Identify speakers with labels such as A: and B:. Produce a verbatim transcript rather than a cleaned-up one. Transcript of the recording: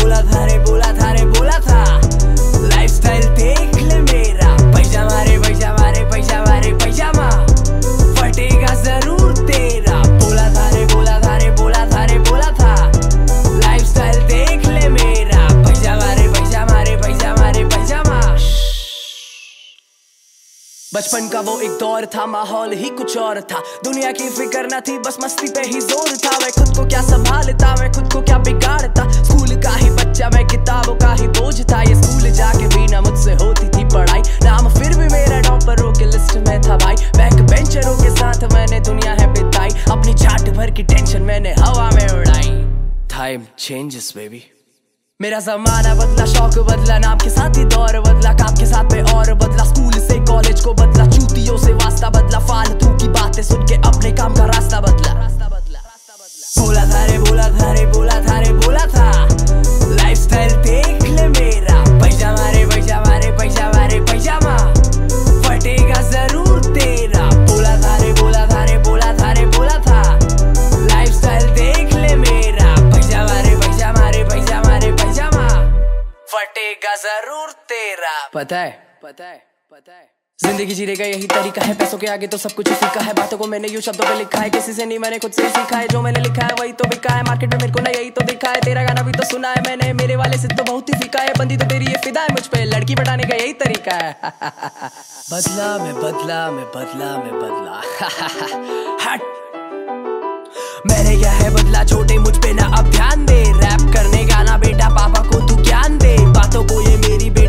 A: बोला था रे बोला था रे बोला था, लाइफस्टाइल देख ले मेरा, पैजामा रे पैजामा रे पैजामा रे पैजामा, फटेगा जरूर तेरा। बोला था रे बोला था रे बोला था रे बोला था, लाइफस्टाइल देख ले मेरा, पैजामा रे पैजामा रे पैजामा रे पैजामा। बचपन का वो एक दौर था, माहौल ही कुछ और था, दुनिया की फिक्र न थी, बस मस्ती पे ही जोर था। मैं खुद को क्या संभालता, मैं खुद को क्या बिगाड़ता, स्कूल का ही बच्चा मैं, किताबों का ही बोझ था। ये स्कूल जाके भी ना मुझसे होती थी पढ़ाई, नाम फिर भी मेरा टॉपरों के लिस्ट में था भाई। बैक बेंचरों के साथ मैंने दुनिया है बिताई, अपनी छाट भर की टेंशन मैंने हवा में उड़ाई। टाइम चेंजेस बेबी, मेरा जमाना बदला, शौक बदला, नाम के साथ ही दौर बदला, काम के साथ में और बदला, स्कूल से कॉलेज को बदला, चूतियों से वास्ता बदला, फालतू की बातें सुन के अपने काम का रास्ता बदला। रास्ता बदला बोला था रे बोला था रे बोला था रे बोला था, लाइफस्टाइल देख ले मेरा, पैजामा रे पैजामा रे पैजामा रे पैजामा, फटेगा जरूर तेरा। बोला था रे बोला था रे बोला था रे बोला था, लाइफस्टाइल देख ले मेरा, पैजामा रे पैजामा रे पैजामा रे पैजामा, फटेगा जरूर तेरा। पता है पता है पता है जिंदगी जीने का यही तरीका है, पैसों के आगे तो सब कुछ फीका है, बातों को मैंने यूं शब्दों पे लिखा है, किसी से नहीं मैंने खुद से सीखा है, जो मैंने लिखा है वही तो बिका है, मार्केट में मेरे को ना यही तो दिखा है। तेरा गाना भी तो सुना है मैंने, मेरे वाले से तो बहुत ही फीका है, बंदी तो तेरी ये फिदा है मुझ पे, लड़की पटाने का यही तरीका है। बदला मैं बदला मैं बदला मैं बदला हट, मैंने क्या है बदला, छोटे मुझ पे ना अब ध्यान दे, रैप करने गाना बेटा पापा को तू ज्ञान दे, बातों को ये मेरी